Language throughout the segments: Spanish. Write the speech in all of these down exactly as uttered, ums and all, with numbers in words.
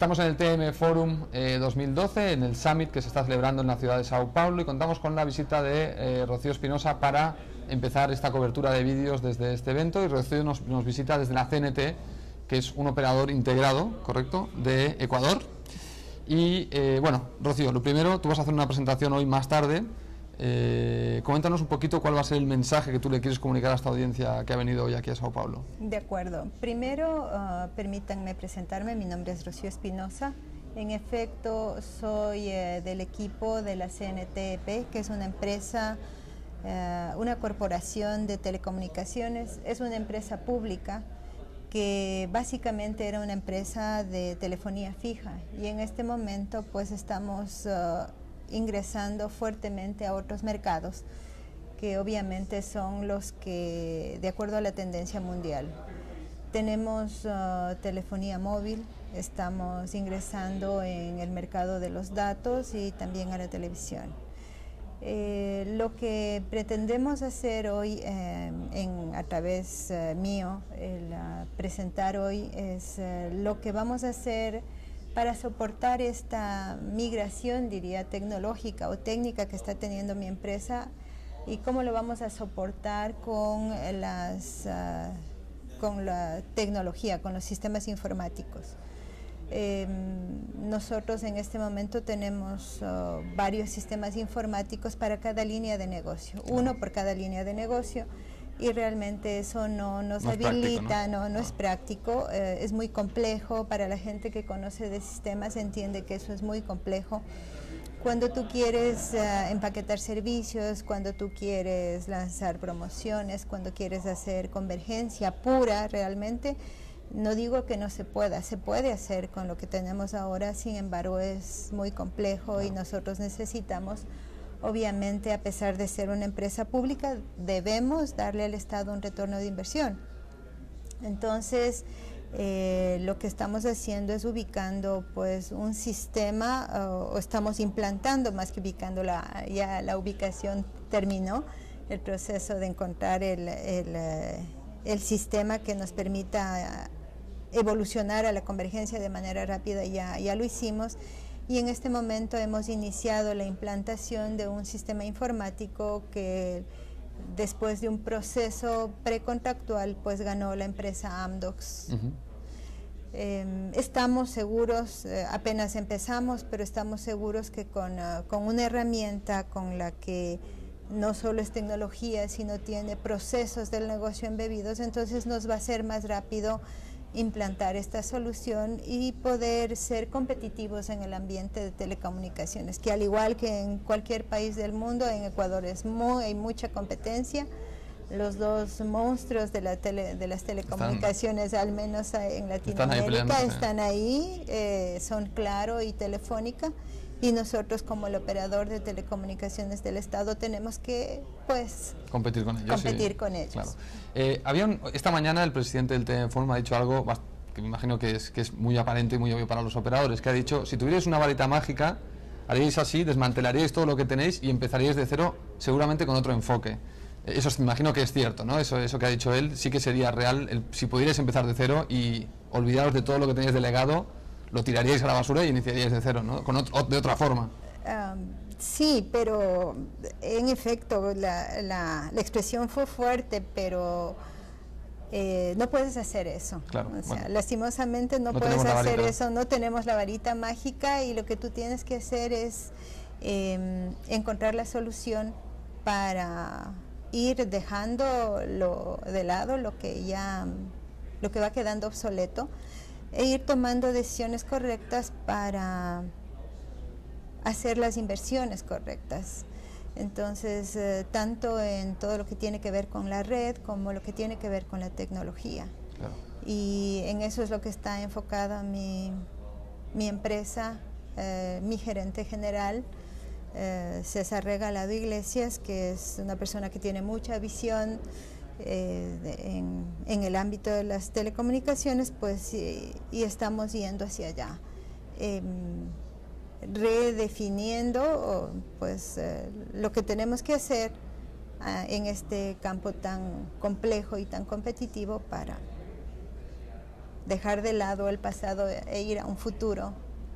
estamos en el T M Forum eh, dos mil doce, en el Summit que se está celebrando en la ciudad de Sao Paulo, y contamos con la visita de eh, Rocío Espinosa para empezar esta cobertura de vídeos desde este evento. Y Rocío nos, nos visita desde la C N T, que es un operador integrado, correcto, de Ecuador. Y eh, bueno, Rocío, lo primero, tú vas a hacer una presentación hoy más tarde. Eh, coméntanos un poquito cuál va a ser el mensaje que tú le quieres comunicar a esta audiencia que ha venido hoy aquí a Sao Paulo. De acuerdo. Primero, uh, permítanme presentarme. Mi nombre es Rocío Espinosa. En efecto, soy eh, del equipo de la C N T E P, que es una empresa, eh, una corporación de telecomunicaciones. Es una empresa pública que básicamente era una empresa de telefonía fija, y en este momento pues estamos uh, ingresando fuertemente a otros mercados que obviamente son los que, de acuerdo a la tendencia mundial. Tenemos uh, telefonía móvil, estamos ingresando en el mercado de los datos y también a la televisión. Eh, lo que pretendemos hacer hoy eh, en, a través eh, mío, el uh, presentar hoy, es uh, lo que vamos a hacer para soportar esta migración, diría, tecnológica o técnica que está teniendo mi empresa, y cómo lo vamos a soportar con, las, uh, con la tecnología, con los sistemas informáticos. Eh, nosotros en este momento tenemos uh, varios sistemas informáticos para cada línea de negocio, uno por cada línea de negocio, y realmente eso no nos no habilita, práctico, ¿no? no, no es práctico, eh, es muy complejo. Para la gente que conoce de sistemas entiende que eso es muy complejo. Cuando tú quieres uh, empaquetar servicios, cuando tú quieres lanzar promociones, cuando quieres hacer convergencia pura realmente, no digo que no se pueda, se puede hacer con lo que tenemos ahora, sin embargo es muy complejo, y nosotros necesitamos, obviamente, a pesar de ser una empresa pública, debemos darle al Estado un retorno de inversión. Entonces, eh, lo que estamos haciendo es ubicando pues un sistema, uh, o estamos implantando, más que ubicando, la, ya la ubicación terminó, el proceso de encontrar el, el, el sistema que nos permita evolucionar a la convergencia de manera rápida. Ya, ya lo hicimos. Y en este momento hemos iniciado la implantación de un sistema informático que, después de un proceso precontractual, pues ganó la empresa Amdocs. Uh-huh. eh, estamos seguros, eh, apenas empezamos, pero estamos seguros que con, uh, con una herramienta con la que no solo es tecnología, sino tiene procesos del negocio embebidos, entonces nos va a ser más rápido implantar esta solución y poder ser competitivos en el ambiente de telecomunicaciones, que al igual que en cualquier país del mundo, en Ecuador es muy, hay mucha competencia. Los dos monstruos de, la tele, de las telecomunicaciones, están, al menos en Latinoamérica, están ahí, están ahí eh, son Claro y Telefónica, y nosotros, como el operador de telecomunicaciones del Estado, tenemos que pues competir con ellos. Competir sí, con ellos. Claro. Eh, había un, esta mañana el presidente del T M Forum ha dicho algo que me imagino que es, que es muy aparente y muy obvio para los operadores, que ha dicho: si tuvierais una varita mágica, haríais así, desmantelaríais todo lo que tenéis y empezaríais de cero, seguramente con otro enfoque. Eso me imagino que es cierto, ¿no? Eso, eso que ha dicho él sí que sería real. El, si pudierais empezar de cero y olvidaros de todo lo que tenéis delegado, lo tiraríais a la basura y iniciaríais de cero, ¿no? Con otro, de otra forma. Um, sí, pero en efecto la, la, la expresión fue fuerte, pero eh, no puedes hacer eso. Claro, o sea, bueno, lastimosamente no, no puedes hacer eso, no tenemos la varita mágica, y lo que tú tienes que hacer es eh, encontrar la solución para ir dejando lo, de lado lo que ya lo que va quedando obsoleto, e ir tomando decisiones correctas para hacer las inversiones correctas. Entonces, eh, tanto en todo lo que tiene que ver con la red como lo que tiene que ver con la tecnología. Claro. Y en eso es lo que está enfocada mi, mi empresa, eh, mi gerente general, eh, César Regalado Iglesias, que es una persona que tiene mucha visión eh, de, en, en el ámbito de las telecomunicaciones, pues, y, y estamos yendo hacia allá. Eh, redefiniendo pues eh, lo que tenemos que hacer uh, en este campo tan complejo y tan competitivo para dejar de lado el pasado e ir a un futuro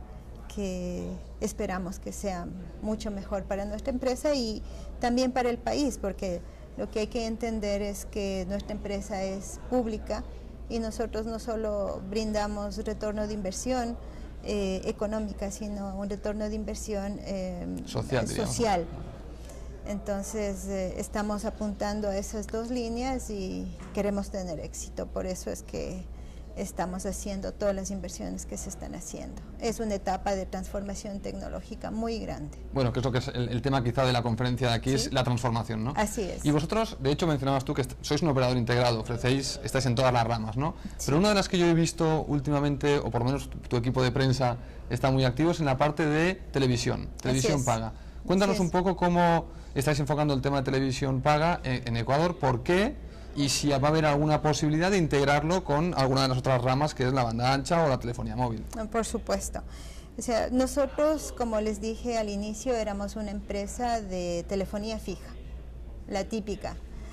que esperamos que sea mucho mejor para nuestra empresa y también para el país, porque lo que hay que entender es que nuestra empresa es pública y nosotros no solo brindamos retorno de inversión eh, económica, sino un retorno de inversión eh, social. social. Entonces eh, estamos apuntando a esas dos líneas y queremos tener éxito, por eso es que estamos haciendo todas las inversiones que se están haciendo. Es una etapa de transformación tecnológica muy grande. Bueno, que es lo que es el, el tema quizá de la conferencia de aquí, ¿sí? Es la transformación, ¿no? Así es. Y vosotros, de hecho, mencionabas tú que sois un operador integrado, ofrecéis, estáis en todas las ramas, ¿no? Sí. Pero una de las que yo he visto últimamente, o por lo menos tu, tu equipo de prensa está muy activo, es en la parte de televisión, televisión paga. Cuéntanos un poco cómo estáis enfocando el tema de televisión paga en, en Ecuador, por qué, y si va a haber alguna posibilidad de integrarlo con alguna de las otras ramas, que es la banda ancha o la telefonía móvil. Por supuesto. O sea, nosotros, como les dije al inicio, éramos una empresa de telefonía fija, la típica.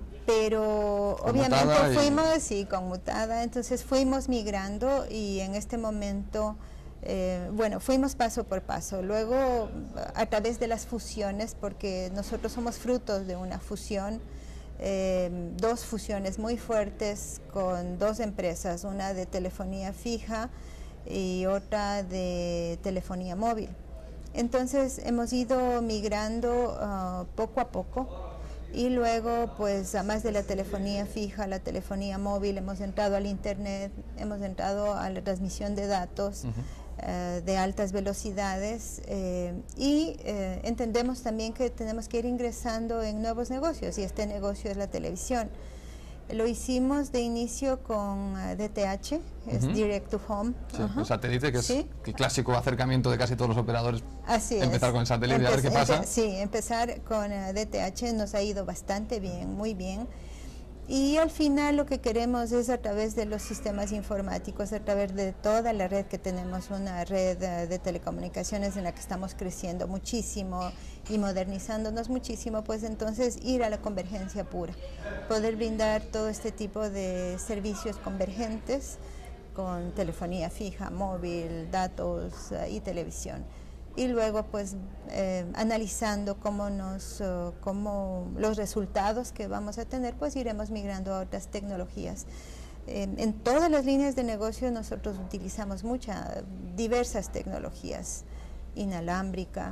Pero obviamente fuimos, y... sí, conmutada, entonces fuimos migrando y en este momento, eh, bueno, fuimos paso por paso. Luego, a través de las fusiones, porque nosotros somos frutos de una fusión, Eh, dos fusiones muy fuertes con dos empresas, una de telefonía fija y otra de telefonía móvil. Entonces hemos ido migrando uh, poco a poco y luego, pues, además de la telefonía fija, la telefonía móvil, hemos entrado al internet, hemos entrado a la transmisión de datos. Uh-huh. Uh, de altas velocidades eh, y eh, entendemos también que tenemos que ir ingresando en nuevos negocios y este negocio es la televisión. Lo hicimos de inicio con uh, D T H, es uh-huh. Direct to Home. Sí, uh-huh. El satélite, que es ¿sí? el clásico acercamiento de casi todos los operadores. Así empezar es. con el satélite Empe- a ver qué pasa. Sí, empezar con uh, D T H nos ha ido bastante bien, muy bien. Y al final lo que queremos es, a través de los sistemas informáticos, a través de toda la red que tenemos, una red uh, de telecomunicaciones en la que estamos creciendo muchísimo y modernizándonos muchísimo, pues entonces ir a la convergencia pura, poder brindar todo este tipo de servicios convergentes con telefonía fija, móvil, datos uh, y televisión. Y luego, pues, eh, analizando cómo nos, uh, cómo los resultados que vamos a tener, pues iremos migrando a otras tecnologías. Eh, en todas las líneas de negocio nosotros utilizamos muchas, diversas tecnologías, inalámbrica,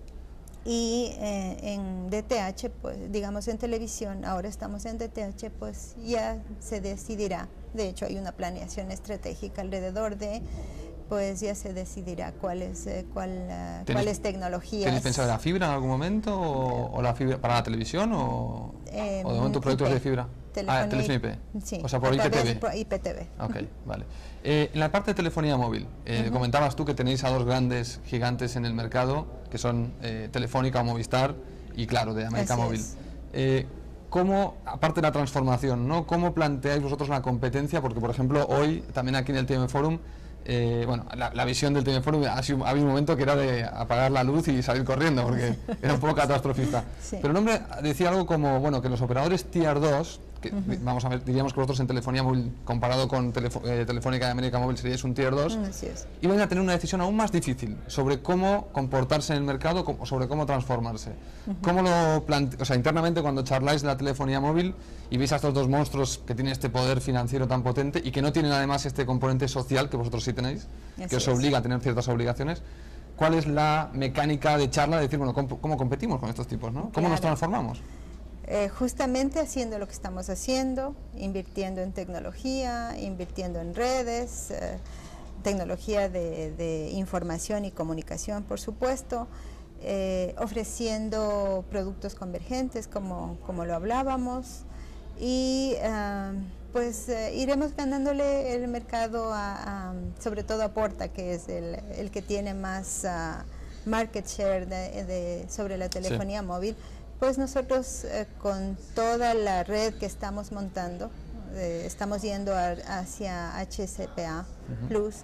y eh, en D T H, pues, digamos en televisión, ahora estamos en D T H, pues ya se decidirá. De hecho, hay una planeación estratégica alrededor de... pues ya se decidirá cuáles eh, cuál, uh, cuáles tecnologías. ¿Tenéis pensado la fibra en algún momento o, o la fibra para la televisión o, eh, o de momento proyectos I P, de fibra? Telefonía, ah, televisión I P. Sí, o sea, por I P T V. Por I P T V. Ok, vale. Eh, en la parte de telefonía móvil, eh, uh-huh. comentabas tú que tenéis a dos grandes gigantes en el mercado, que son eh, Telefónica o Movistar y, claro, de América Así Móvil. Es. Eh, ¿Cómo, aparte de la transformación, ¿no? ¿Cómo planteáis vosotros la competencia? Porque, por ejemplo, hoy, también aquí en el T M Forum, Eh, bueno, la, la visión del T M Forum ha, sido, ha habido un momento que era de apagar la luz y salir corriendo porque era un poco catastrofista. Sí. Pero el hombre decía algo como, bueno, que los operadores Tier dos, que uh-huh. vamos a ver, diríamos que vosotros en telefonía móvil, comparado con telefo, eh, Telefónica de América Móvil, seríais un Tier dos, Así es. iban a tener una decisión aún más difícil sobre cómo comportarse en el mercado, o sobre cómo transformarse. Uh-huh. ¿Cómo lo plante o sea, internamente, cuando charláis de la telefonía móvil y veis a estos dos monstruos que tienen este poder financiero tan potente y que no tienen además este componente social que vosotros sí tenéis, Así que os obliga es. a tener ciertas obligaciones, ¿cuál es la mecánica de charla de decir, bueno, cómo, cómo competimos con estos tipos, ¿no? ¿Cómo claro. nos transformamos? Eh, justamente haciendo lo que estamos haciendo, invirtiendo en tecnología, invirtiendo en redes, eh, tecnología de, de información y comunicación, por supuesto, eh, ofreciendo productos convergentes, como, como lo hablábamos, y uh, pues uh, iremos ganándole el mercado, a, a, sobre todo a Porta, que es el, el que tiene más uh, market share de, de, sobre la telefonía sí. móvil. Pues nosotros eh, con toda la red que estamos montando, eh, estamos yendo a, hacia H C P A uh-huh. Plus,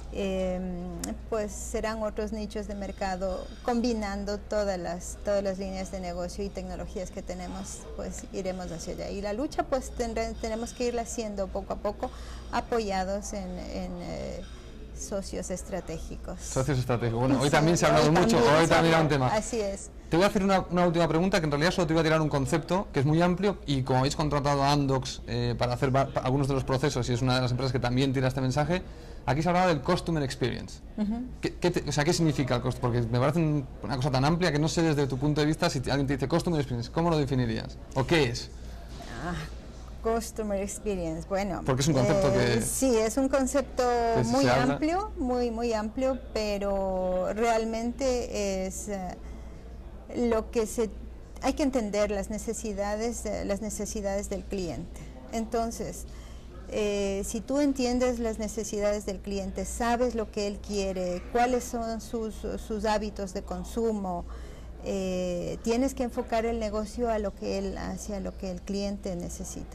eh, pues serán otros nichos de mercado, combinando todas las, todas las líneas de negocio y tecnologías que tenemos, pues iremos hacia allá. Y la lucha pues tendré, tenemos que irla haciendo poco a poco, apoyados en, en eh, socios estratégicos. Socios estratégicos. Bueno, hoy Sí, también se ha hablado hoy mucho, también hoy se también era un habla. tema. Así es. Te voy a hacer una, una última pregunta, que en realidad solo te voy a tirar un concepto que es muy amplio, y como habéis contratado a Amdocs eh, para hacer va- pa- algunos de los procesos, y es una de las empresas que también tira este mensaje, aquí se hablaba del Customer Experience. Uh-huh. ¿Qué, qué te- o sea, ¿qué significa el costo? Porque me parece un- una cosa tan amplia que no sé desde tu punto de vista, si te- alguien te dice Customer Experience, ¿cómo lo definirías? ¿O qué es? Ah, Customer Experience, bueno. Porque es un concepto que- Sí, es un concepto que si muy se habla- amplio, muy, muy amplio, pero realmente es eh, lo que se... Hay que entender las necesidades, eh, las necesidades del cliente. Entonces, eh, si tú entiendes las necesidades del cliente, sabes lo que él quiere, cuáles son sus, sus hábitos de consumo, eh, tienes que enfocar el negocio a lo que él, hacia lo que el cliente necesita.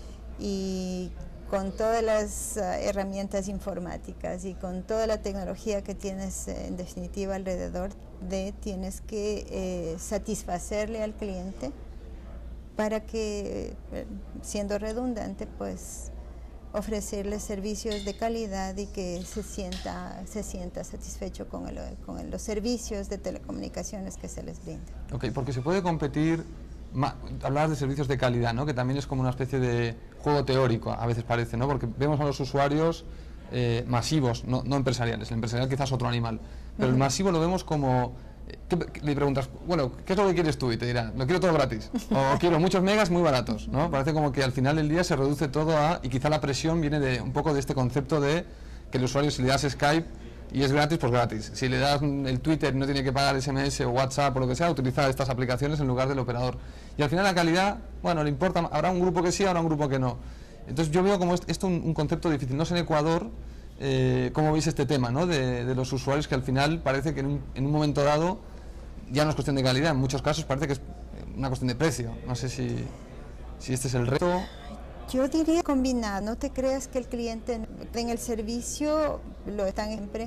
Y con todas las uh, herramientas informáticas y con toda la tecnología que tienes eh, en definitiva alrededor de, tienes que eh, satisfacerle al cliente para que, eh, siendo redundante, pues ofrecerle servicios de calidad y que se sienta, se sienta satisfecho con, el, con el, los servicios de telecomunicaciones que se les brinda. Ok, porque se puede competir, ma- hablar de servicios de calidad, ¿no? Que también es como una especie de juego teórico, a veces parece, ¿no? Porque vemos a los usuarios eh, masivos, no, no empresariales, el empresarial quizás otro animal, pero uh-huh. el masivo lo vemos como... ¿Qué, qué, le preguntas, bueno, ¿qué es lo que quieres tú? Y te dirá, lo quiero todo gratis, o quiero muchos megas muy baratos, ¿no? Parece como que al final del día se reduce todo a, y quizá la presión viene de un poco de este concepto de que el usuario, si le das Skype y es gratis, pues gratis. Si le das el Twitter y no tiene que pagar S M S o WhatsApp o lo que sea, utiliza estas aplicaciones en lugar del operador. Y al final la calidad, bueno, le importa, habrá un grupo que sí, habrá un grupo que no. Entonces yo veo como esto un, un concepto difícil. No sé en Ecuador eh, cómo veis este tema, ¿no? De, de los usuarios, que al final parece que en un, en un momento dado ya no es cuestión de calidad, en muchos casos parece que es una cuestión de precio. No sé si, si este es el reto. Yo diría combinado, no te creas que el cliente en el servicio lo están siempre.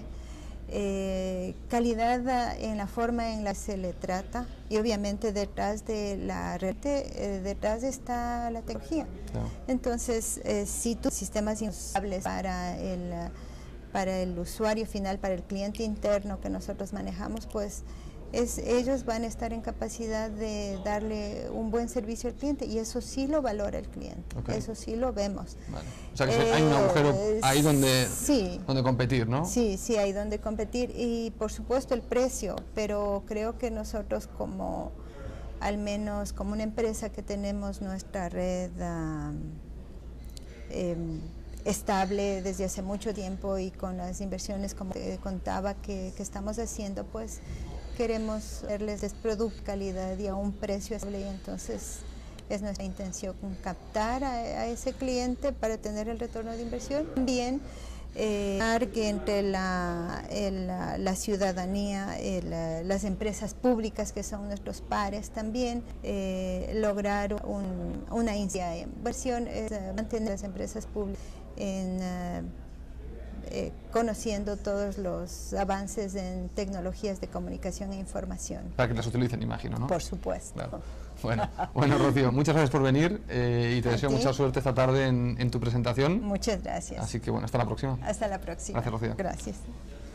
Eh, calidad en la forma en la que se le trata, y obviamente detrás de la red, eh, detrás está la tecnología. Claro. Entonces, eh, si tus sistemas instables para el, para el usuario final, para el cliente interno que nosotros manejamos, pues Es, ellos van a estar en capacidad de darle un buen servicio al cliente, y eso sí lo valora el cliente, okay. Eso sí lo vemos. Vale. O sea que eh, hay un agujero ahí donde, sí, donde competir, ¿no? Sí, sí, hay donde competir, y por supuesto el precio, pero creo que nosotros como, al menos como una empresa que tenemos nuestra red um, eh, estable desde hace mucho tiempo, y con las inversiones como te contaba que, que estamos haciendo, pues queremos darles producto, calidad y a un precio estable, y entonces es nuestra intención captar a, a ese cliente para tener el retorno de inversión. También eh, que entre la, el, la ciudadanía, el, las empresas públicas que son nuestros pares, también eh, lograr un, una inversión, es uh, mantener las empresas públicas en... Uh, Eh, conociendo todos los avances en tecnologías de comunicación e información. Para que las utilicen, imagino, ¿no? Por supuesto. Claro. Bueno, bueno, Rocío, muchas gracias por venir eh, y te ¿A deseo ti? mucha suerte esta tarde en, en tu presentación. Muchas gracias. Así que bueno, hasta la próxima. Hasta la próxima. Gracias, Rocío. Gracias.